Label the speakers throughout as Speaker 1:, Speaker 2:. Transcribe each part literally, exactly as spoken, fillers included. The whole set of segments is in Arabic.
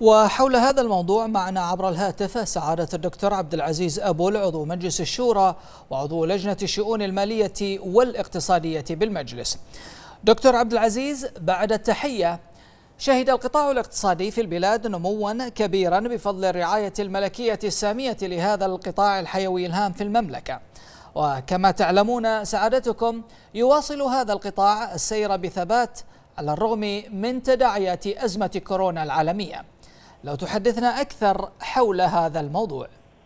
Speaker 1: وحول هذا الموضوع معنا عبر الهاتف سعادة الدكتور عبد العزيز أبول عضو مجلس الشورى وعضو لجنة الشؤون المالية والاقتصادية بالمجلس. دكتور عبد العزيز، بعد التحية، شهد القطاع الاقتصادي في البلاد نموا كبيرا بفضل الرعاية الملكية السامية لهذا القطاع الحيوي الهام في المملكة، وكما تعلمون سعادتكم يواصل هذا القطاع السير بثبات على الرغم من تداعيات أزمة كورونا العالمية. لو تحدثنا أكثر حول هذا الموضوع.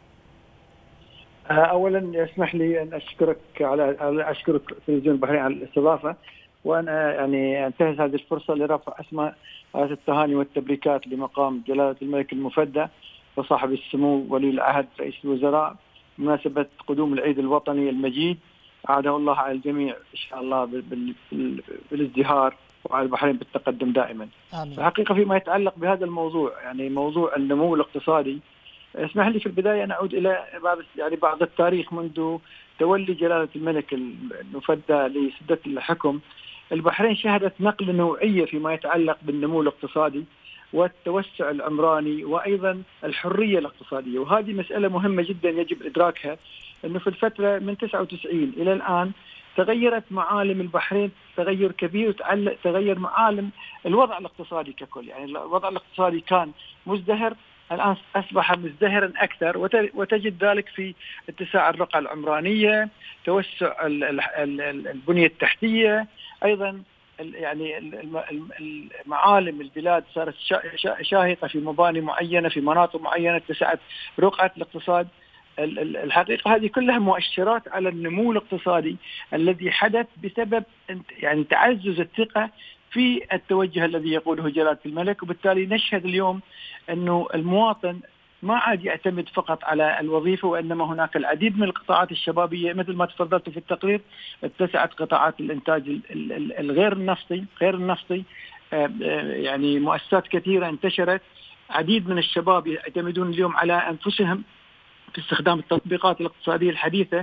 Speaker 2: أولا اسمح لي أن أشكرك على أشكرك تلفزيون البحرين على الاستضافة، وأنا يعني أنتهز هذه الفرصة لرفع أسماء التهاني والتبريكات لمقام جلالة الملك المفدى وصاحب السمو ولي العهد رئيس الوزراء بمناسبة قدوم العيد الوطني المجيد. أعاده الله على الجميع إن شاء الله بالازدهار وعلى البحرين بالتقدم دائما. آمين. الحقيقة فيما يتعلق بهذا الموضوع، يعني موضوع النمو الاقتصادي، اسمح لي في البداية أن أعود إلى بعض يعني بعض التاريخ. منذ تولي جلالة الملك المفدى لسدة الحكم، البحرين شهدت نقلة نوعية فيما يتعلق بالنمو الاقتصادي والتوسع العمراني وأيضا الحرية الاقتصادية، وهذه مسألة مهمة جدا يجب إدراكها، أنه في الفترة من تسعة وتسعين إلى الآن تغيرت معالم البحرين تغير كبير، تغير معالم الوضع الاقتصادي ككل. يعني الوضع الاقتصادي كان مزدهر، الآن أصبح مزدهرا أكثر، وتجد ذلك في اتساع الرقعة العمرانية، توسع البنية التحتية، أيضا يعني المعالم البلاد صارت شاهقة في مباني معينة في مناطق معينة، اتسعت رقعة الاقتصاد. الحقيقة هذه كلها مؤشرات على النمو الاقتصادي الذي حدث بسبب يعني تعزز الثقة في التوجه الذي يقوله جلالة الملك، وبالتالي نشهد اليوم أنه المواطن ما عاد يعتمد فقط على الوظيفة، وإنما هناك العديد من القطاعات الشبابية مثل ما تفضلت في التقرير. اتسعت قطاعات الإنتاج الغير النفطي غير النفطي يعني مؤسسات كثيرة انتشرت، عديد من الشباب يعتمدون اليوم على أنفسهم في استخدام التطبيقات الاقتصادية الحديثة.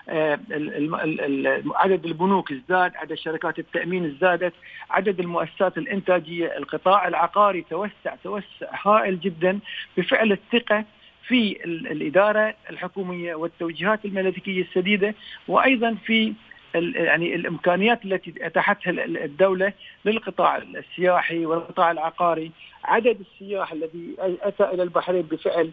Speaker 2: عدد البنوك ازداد، عدد شركات التأمين ازدادت، عدد المؤسسات الإنتاجية، القطاع العقاري توسع توسع هائل جدا بفعل الثقة في الإدارة الحكومية والتوجيهات الملكية السديدة، وأيضا في يعني الإمكانيات التي أتاحتها الدولة للقطاع السياحي والقطاع العقاري. عدد السياح الذي أتى إلى البحرين بفعل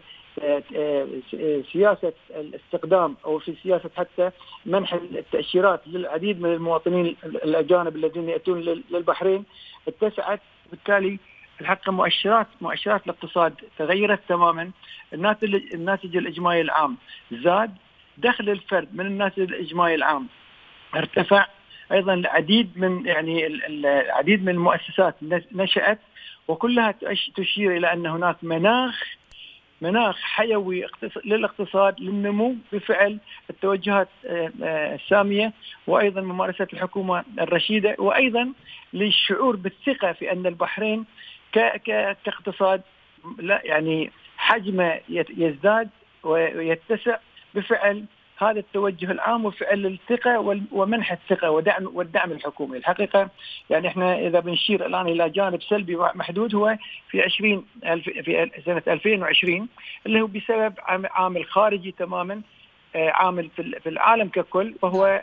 Speaker 2: سياسة الاستقدام أو في سياسة حتى منح التأشيرات للعديد من المواطنين الأجانب الذين يأتون للبحرين اتسعت، بالتالي الحقيقة مؤشرات مؤشرات الاقتصاد تغيرت تماما. الناتج الناتج الإجمالي العام زاد، دخل الفرد من الناتج الإجمالي العام ارتفع، أيضا العديد من يعني العديد من المؤسسات نشأت، وكلها تشير إلى أن هناك مناخ مناخ حيوي للاقتصاد للنمو بفعل التوجهات السامية، وأيضا ممارسة الحكومة الرشيدة، وأيضا للشعور بالثقة في أن البحرين كاقتصاد لا يعني حجمه يزداد ويتسع بفعل هذا التوجه العام وفعل الثقة ومنح الثقة ودعم والدعم الحكومي. الحقيقة يعني احنا إذا بنشير الآن إلى جانب سلبي محدود هو في عشرين في سنة ألفين وعشرين اللي هو بسبب عامل خارجي تماما، عامل في العالم ككل، وهو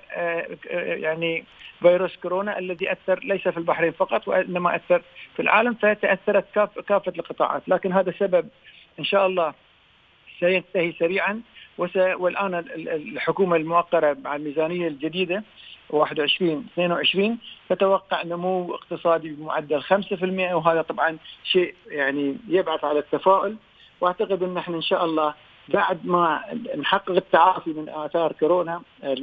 Speaker 2: يعني فيروس كورونا الذي أثر ليس في البحرين فقط وإنما أثر في العالم، فتأثرت كافة القطاعات. لكن هذا سبب إن شاء الله سينتهي سريعا، والآن الحكومة المؤقرة مع الميزانية الجديدة واحد وعشرين اثنين وعشرين تتوقع نمو اقتصادي بمعدل خمسة بالمئة، وهذا طبعا شيء يعني يبعث على التفاؤل. واعتقد ان احنا ان شاء الله بعد ما نحقق التعافي من آثار كورونا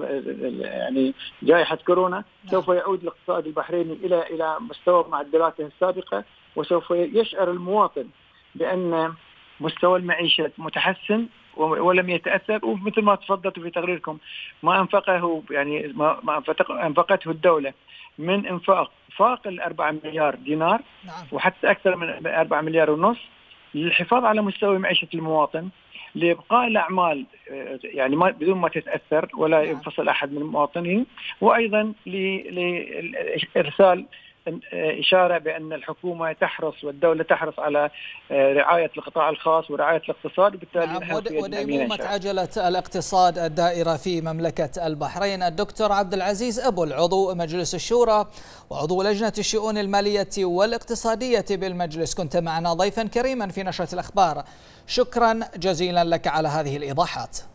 Speaker 2: يعني جائحة كورونا سوف يعود الاقتصاد البحريني إلى إلى مستوى معدلاته السابقة، وسوف يشعر المواطن بأن مستوى المعيشة متحسن ولم يتأثر. ومثل ما تفضلتوا في تقريركم ما أنفقه يعني ما أنفقته الدولة من إنفاق فاق الأربعة مليار دينار، وحتى أكثر من أربعة مليار ونص للحفاظ على مستوى معيشة المواطن، لإبقاء الأعمال يعني ما بدون ما تتأثر ولا ينفصل أحد من المواطنين، وأيضا لإرسال إشارة بأن الحكومة تحرص والدولة تحرص على رعاية القطاع الخاص ورعاية الاقتصاد، وبالتالي
Speaker 1: نعم. وديمومة عجلة الاقتصاد الدائرة في مملكة البحرين. الدكتور عبد العزيز أبول عضو مجلس الشورى وعضو لجنة الشؤون المالية والاقتصادية بالمجلس، كنت معنا ضيفا كريما في نشرة الأخبار. شكرا جزيلا لك على هذه الإيضاحات.